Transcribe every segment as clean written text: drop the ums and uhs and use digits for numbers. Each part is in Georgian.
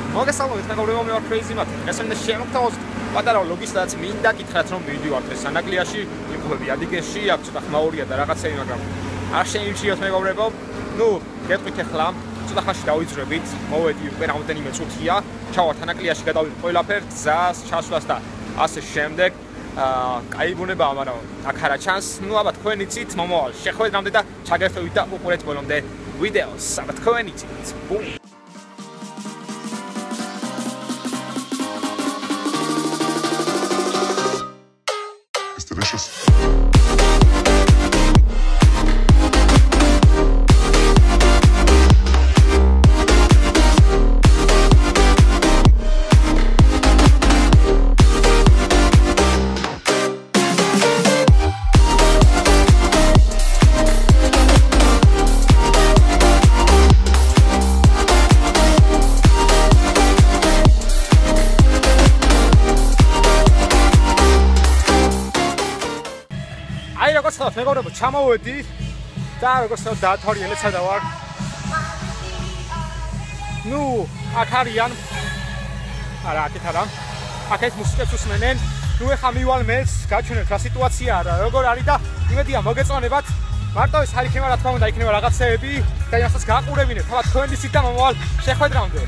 მოგესალმებით, მეგობრებო, მე ვარ Crazy Matt. ეს είναι შემოგთავაზ პატარა ლოგისტაც მინდა გითხრათ რომ მივიდივართ ეს ანაკლიაში, იმყოფები ადიგეში, აქ ცოტა ხმაურია და რაღაცები, მაგრამ არ შეიმჩიოთ მეგობრებო. ნუ, გეტყვით ახლა, ცოტა ხანში დავიძრებით, მოვედი უკვე რამდენიმე წუთია, ჩავართ ანაკლიაში, გადავიდეთ ყველაფერ, გზას, ჩასვლას და ასე შემდეგ. კაი ბუნებაა, მაგრამ აქ არა ჩანს. ნუ აბა თქვენ იცით, მომავალ შეხვედრამდე და ჩაგერთვებით და უყურეთ ბოლომდე ვიდეოს. აბა თქვენ იცით. ბუმ. მეგობრებო, ჩამოვედი და როგორც დაათვალიერე სადა ვარ. ნუ, აქ არიან. არა, აქეთ არა. აქეთ მუსიკას უსმენენ. ნუ ეხა მივალ მეც, გაჩვენებთ რა სიტუაცია რა, როგორ არის და იმედია მოგეწონებათ. მარტო ეს არ იქნება, რა თქმა უნდა, იქნება რაღაცეები და იმასაც გაყურებინებთ. თავად თქვენ ისიც და მომავალ შეხვედრამდე.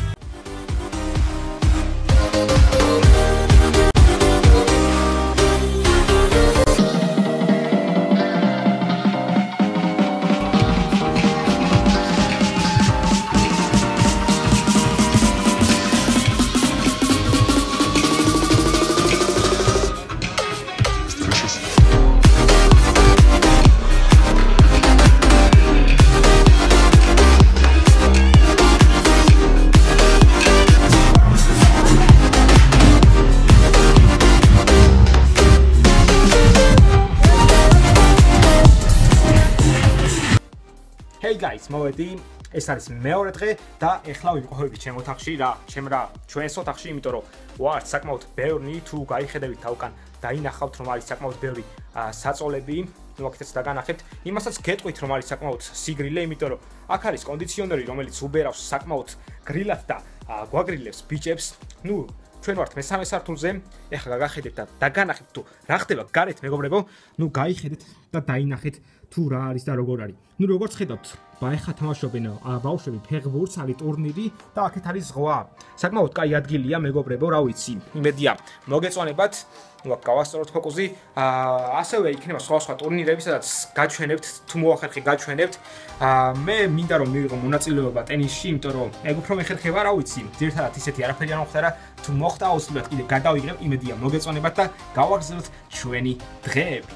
Hey guys, მოვედი. ეს არის მეორე დღე და ეხლა ვიმყოფებით ჩემ ოთახში რა, ჩვენს ოთახში, იმიტომ რომ ვართ საკმაოდ ბევრი, თუ გაიხედებით თავკან დაინახავთ რომ არის საკმაოდ ბევრი საწოლები, ნუ აქეთაც დაგანახებთ. იმასაც გეტყვით რომ არის საკმაოდ სიგრილე, იმიტომ რომ აქ არის კონდიციონერი, რომელიც უბერავს საკმაოდ გრილად და გვაგრილებს ბიჭებს. ნუ ჩვენ ვართ მესამე სართულზე. ეხლა გაგახედეთ და დაგანახებთ თუ რა ხდება გარეთ მეგობრებო. ნუ გაიხედეთ და დაინახეთ თუ რა არის და როგორ არის. ნუ როგორც ხედავთ, ეხლა თამაშობენ ბავშვები ფეხბურთს, არის ტურნირი და აქეთ არის ზღვა. საკმაოდ კაი ადგილია მეგობრებო, რა ვიცი. იმედია მოგეწონებათ. ნუ აქ გავასწოროთ ფოკუსი. ასევე იქნება სხვა ტურნირები, სადაც გაჩვენებთ, თუ მოახერხე გაჩვენებთ. მე მინდა რომ მივიღო მონაწილეობა ტენისში, იმიტომ რომ ეგ უფრო მეხერხება, რა ვიცი. ძირითადად ისეთი არაფერი არ მოხდა, თუ მოხდა აუცილებლად კიდე გადავიღებ, იმედია მოგეწონებათ და გავაგრძელოთ ჩვენი დღეები.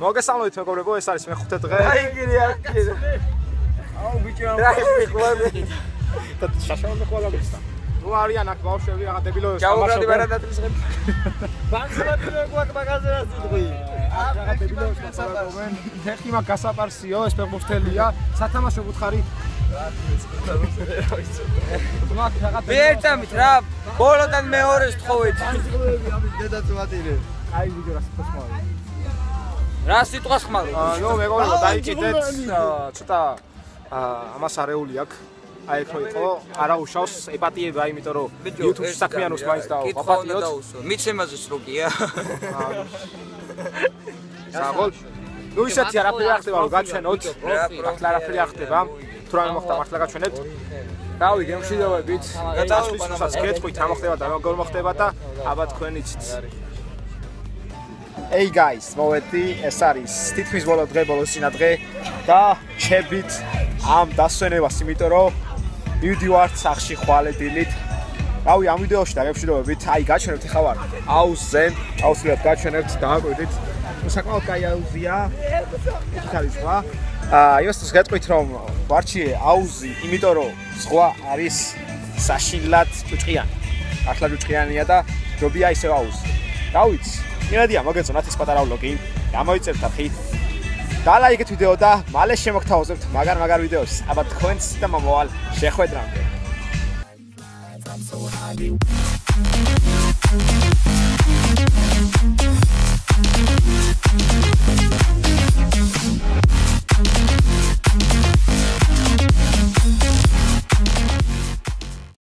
მოგესალმებით მეგობრებო, ეს არის მე-5 დღე. აი გირი აქ. აუ ბიჭო. რა ხვალე. და შაშავდა ყველა გესტა. ნუ არიან აქ ბავშვები, რაღაც დებილოებს თამაშობენ. ჯაუბრადი ბარადატლისები. ბანკსმატი გვაქვს მაგაზე რა სიტყვი. რაღაც დებილოებს გასაპარსებენ. თერთი მაგ გასაპარსიო, ეს ფეხბურთელია. სათამაშო უთხარი. ვერტამით რა, ბოლოდან მეორეს თხოვეთ. ბანკსმატები ამის დედაც ვატირე. აი ვიდეო რა სიტყვას ხმარო. რა სიტყვას ხმარო? ნუ მეგობრებო, დაიკიდეთ ცოტა ამას არეული აქვს. აი ხო იყო, არა უშავს ეპატიება, იმიტომ რომ YouTube-ში საქმიანობს მაინც დავაპატიოთ. მიცემაზეც როგია. საღოლ. ნუ ისეთი არაფერი არ ხდება, რომ გაჩვენოთ. მართლა არაფერი არ ხდება. თუ რამე მოხდა, მართლა გაჩვენებთ. რავი, გემშვიდობებით. გაწესვისაც გეტყვით, რა მოხდება და როგორ მოხდება და აბა თქვენ იცით. Hey guys, მოვედი, ეს არის თითქმის ბოლო დღე, ბოლო სინადღე და ჩებით ამ დასვენებას, იმიტომ რომ მივდივართ სახში ხვალე დილით. რავი, ამ ვიდეოში და გემშვიდობებით, აი გაჩვენებთ ახლა ვარ აუზზე, აუცილებლად გაჩვენებთ, დააკვირდით. საკმაოდ კაი აუზია. იქით არის ზღვა. იმასაც გეტყვით, რომ ვარჩიე აუზი, იმიტომ რომ ზღვა არის საშინლად ჭუჭყიანი. ახლა ჭუჭყიანია და ჯობია ისევ აუზი. რა ვიცი, იმედია მოგეწონათ ეს პატარა ვლოგი. გამოიწერეთ არხი. დაალაიქეთ ვიდეო და მალე შემოგთავაზებთ მაგარ ვიდეოს. აბა თქვენს და მომავალ შეხვედრამდე.